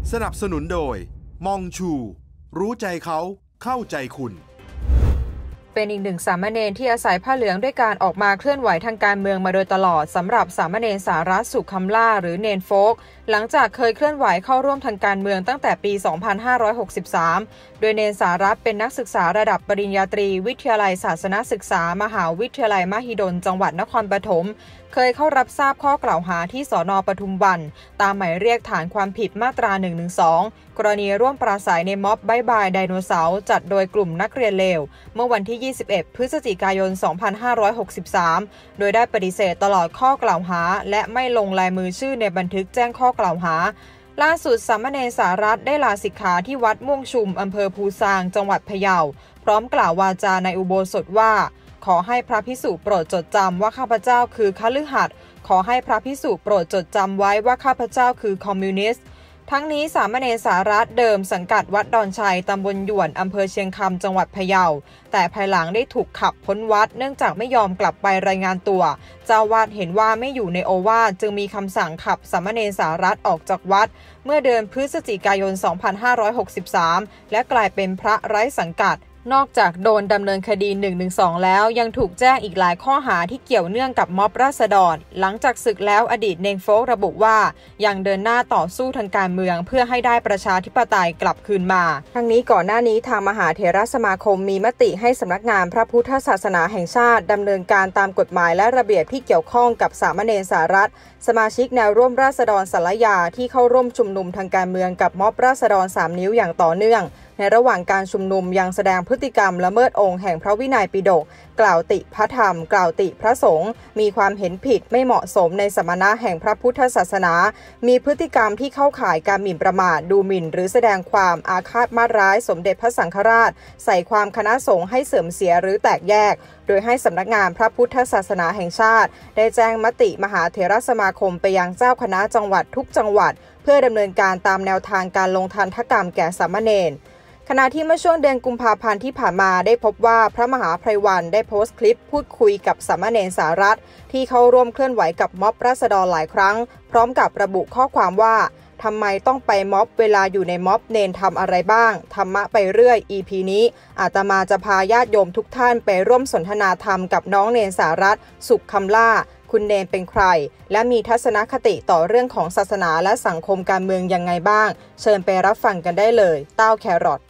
สนับสนุนโดยมองชูรู้ใจเขาเข้าใจคุณเป็นอีกหนึ่งสามเณรที่อาศัยผ้าเหลืองด้วยการออกมาเคลื่อนไหวทางการเมืองมาโดยตลอดสำหรับสามเณรสารัตน์ สุขคำล่าหรือเนนโฟกหลังจากเคยเคลื่อนไหวเข้าร่วมทางการเมืองตั้งแต่ปี 2563 โดยเนนสารัตน์เป็นนักศึกษาระดับปริญญาตรีวิทยาลัยศาสนศึกษามหาวิทยาลัยมหิดลจังหวัดนครปฐมเคยเข้ารับทราบข้อกล่าวหาที่สน.ปทุมวันตามหมายเรียกฐานความผิดมาตรา 112 กรณีร่วมปราศัยในม็อบบ๊ายบายไดโนเสาร์จัดโดยกลุ่มนักเรียนเลวเมื่อวันที่ 21 พฤศจิกายน 2563 โดยได้ปฏิเสธตลอดข้อกล่าวหาและไม่ลงลายมือชื่อในบันทึกแจ้งข้อกล่าวหาล่าสุดสามเณรสารัตน์ได้ลาสิกขาที่วัดม่วงชุมอำเภอภูซางจังหวัดพะเยาพร้อมกล่าววาจาในอุโบสถว่าขอให้พระภิกษุโปรดจดจำว่าข้าพเจ้าคือคฤหัสถ์ขอให้พระภิกษุโปรดจดจำไว้ว่าข้าพเจ้าคือคอมมิวนิสต์ทั้งนี้สามเณรสารัตน์เดิมสังกัดวัดดอนชัยตำบลหยวนอำเภอเชียงคำจังหวัดพะเยาแต่ภายหลังได้ถูกขับพ้นวัดเนื่องจากไม่ยอมกลับไปรายงานตัวเจ้าวาดเห็นว่าไม่อยู่ในโอวาทจึงมีคำสั่งขับสามเณรสารัตน์ออกจากวัดเมื่อเดือนพฤศจิกายน 2563 และกลายเป็นพระไร้สังกัดนอกจากโดนดำเนินคดี 112 แล้วยังถูกแจ้งอีกหลายข้อหาที่เกี่ยวเนื่องกับม็อบราษฎรหลังจากศึกแล้วอดีตเนนโฟกระบุว่ายังเดินหน้าต่อสู้ทางการเมืองเพื่อให้ได้ประชาธิปไตยกลับคืนมาทั้งนี้ก่อนหน้านี้ทางมหาเถรสมาคมมีมติให้สำนักงานพระพุทธศาสนาแห่งชาติดำเนินการตามกฎหมายและระเบียบที่เกี่ยวข้องกับสามเณรสารัตน์สมาชิกแนวร่วมราษฎรสารยาที่เข้าร่วมชุมนุมทางการเมืองกับม็อบราษฎร3 นิ้วอย่างต่อเนื่องในระหว่างการชุมนุมยังแสดงพฤติกรรมละเมิดองค์แห่งพระวินัยปิฎกกล่าวติพระธรรมกล่าวติพระสงฆ์มีความเห็นผิดไม่เหมาะสมในสมณะแห่งพระพุทธศาสนามีพฤติกรรมที่เข้าข่ายการหมิ่นประมาทดูหมิ่นหรือแสดงความอาฆาตมาร้ายสมเด็จพระสังฆราชใส่ความคณะสงฆ์ให้เสื่อมเสียหรือแตกแยกโดยให้สำนักงานพระพุทธศาสนาแห่งชาติได้แจ้งมติมหาเถรสมาคมไปยังเจ้าคณะจังหวัดทุกจังหวัดเพื่อดำเนินการตามแนวทางการลงทันทกรรมแก่สามเณรขณะที่เมื่อช่วงเดือนกุมภาพันธ์ที่ผ่านมาได้พบว่าพระมหาไพรวันได้โพสต์คลิปพูดคุยกับสามเณรสารัตน์ที่เข้าร่วมเคลื่อนไหวกับม็อบราษฎรหลายครั้งพร้อมกับระบุข้อความว่าทำไมต้องไปม็อบเวลาอยู่ในม็อบเนนทำอะไรบ้างธรรมะไปเรื่อย EP นี้อาตมาจะพาญาติโยมทุกท่านไปร่วมสนทนาธรรมกับน้องเนนสารัตน์ สุขคำล่าคุณเนนเป็นใครและมีทัศนคติต่อเรื่องของศาสนาและสังคมการเมืองยังไงบ้างเชิญไปรับฟังกันได้เลยเต้าแครอท